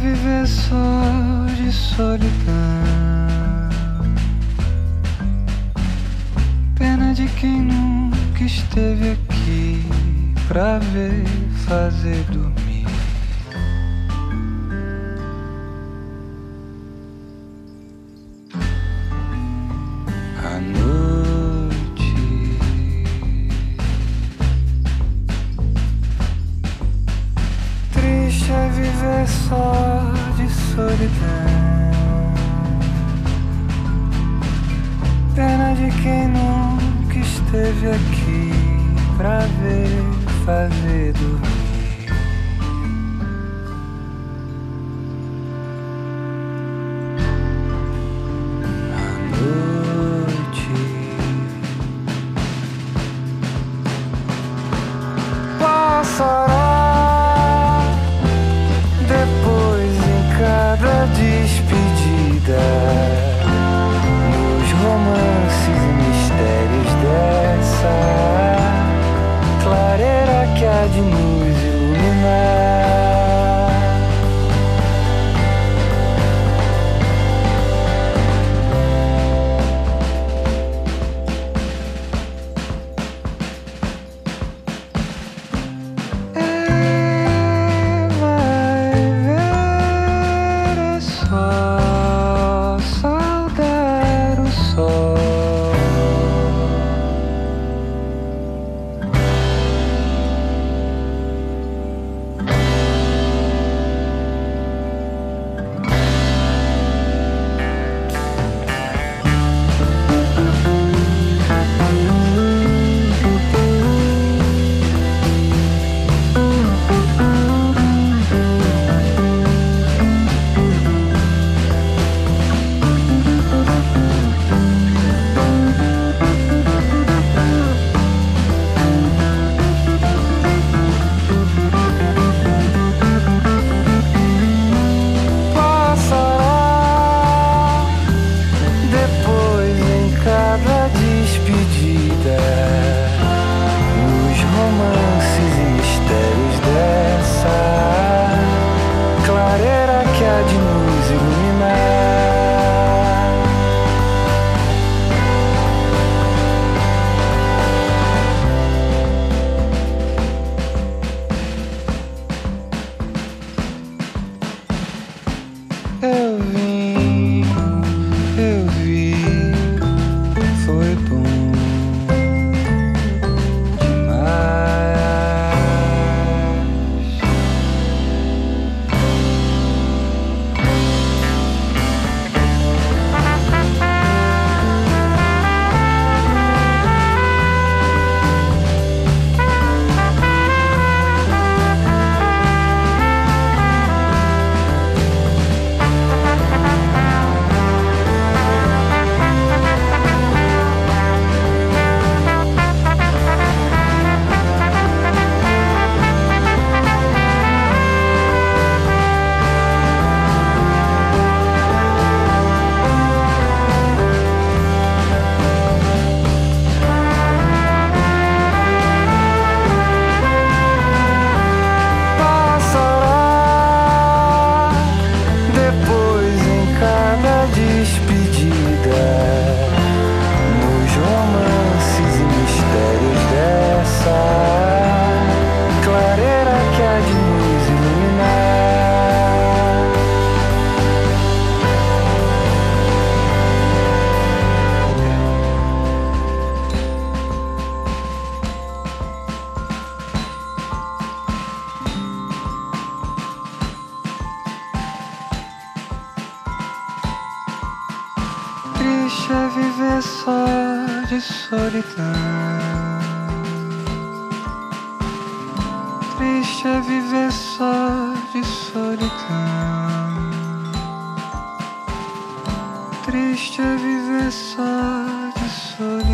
viver só de solidão. Pena de quem nunca esteve aqui pra ver fazer dormir. À noite triste é viver só de solidão. Pena de quem nunca esteve aqui pra ver fazer dormir. À noite passará, depois em cada despedida, nos romances e mistérios dessa clareira que há de nos iluminar. Vai ver, é só saudar o sol. Passará, depois em cada despedida, nos romances e mistérios dessa clareira que há de nos iluminar. Eu vim, eu vi, foi bom demais. Passará, depois em cada despedida, nos romances e mistérios dessa clareira que há de nos iluminar. Triste é viver só de solidão. Triste é viver só de solidão. Triste é viver só de solidão.